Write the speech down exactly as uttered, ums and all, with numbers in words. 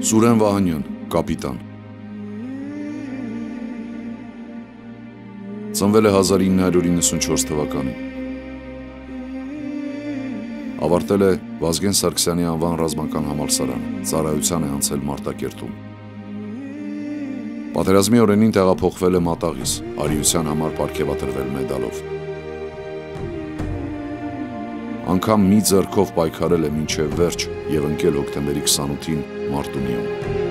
Սուրեն Վահանյան, կապիտան։ Ծնվել է հազար ինը հարյուր իննսունչորս թվականին։ Ավարտել է Վազգեն Սարգսյանի անվան ռազմական համալսարանը, ծառայության է անցել Մարտակերտում։ Պատերազմի օրերին տեղափոխվել է Մատաղիս, արիության համար պարգևատրվել մեդալով։ Անգամ մի ձեռքով պայքարել է մինչև վերջ և ընկել հոկտեմբերի քսանութին Մարտունիում։